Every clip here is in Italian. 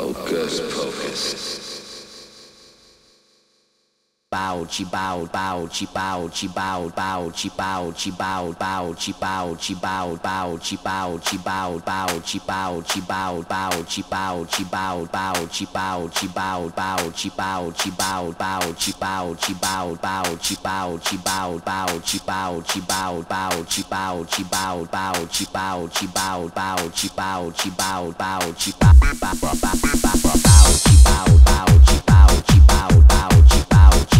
Hocus Pocus. Bowchi bow bowchi bowchi bow bowchi bowchi bow bowchi bowchi bow bowchi bowchi bow bowchi bowchi bow bowchi bowchi bow bowchi bowchi bow bowchi bowchi bow bowchi bowchi bow bowchi bowchi bow bowchi bowchi bow bowchi bowchi bow bowchi bowchi bow bowchi bowchi bow bowchi bowchi bow bowchi bowchi bowchi bow bowchi bowchi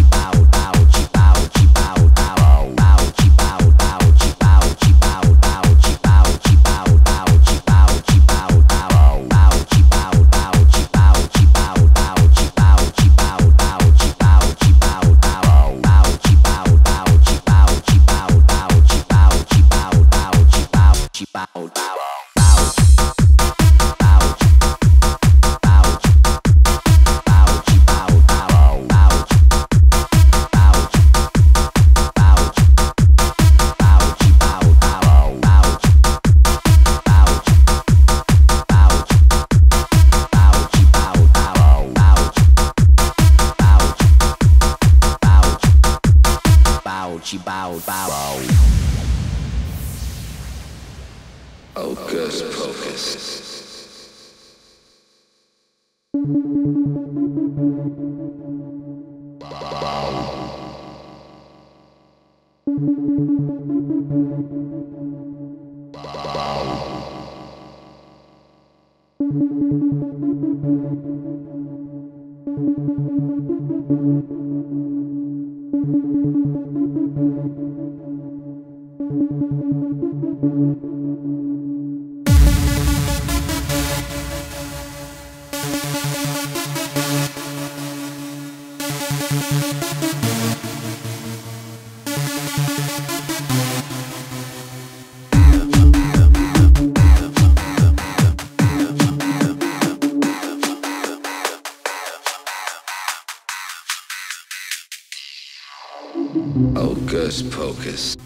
Hocus Pocus. Hocus Pocus.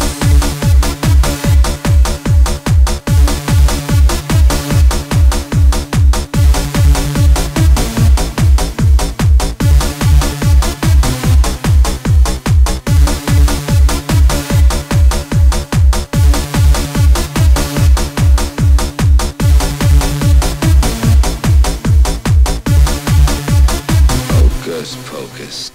Hocus Pocus.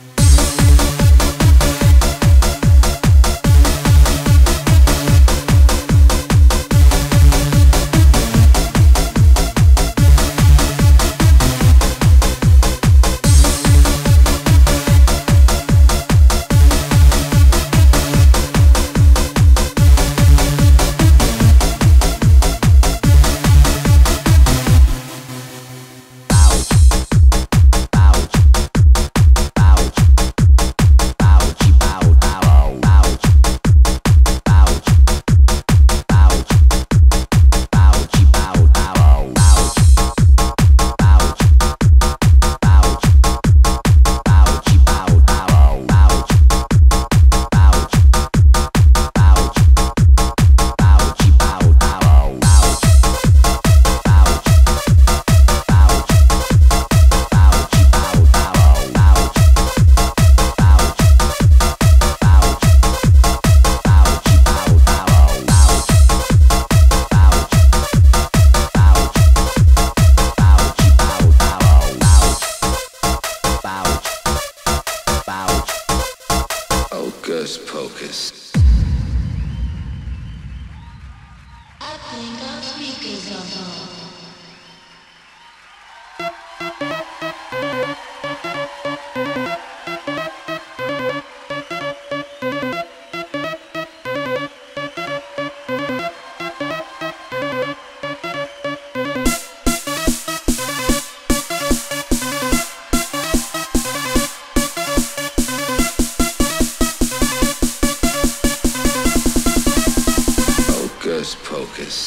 Hocus Pocus. I think our speakers are on. Hocus Pocus.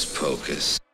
Hocus Pocus.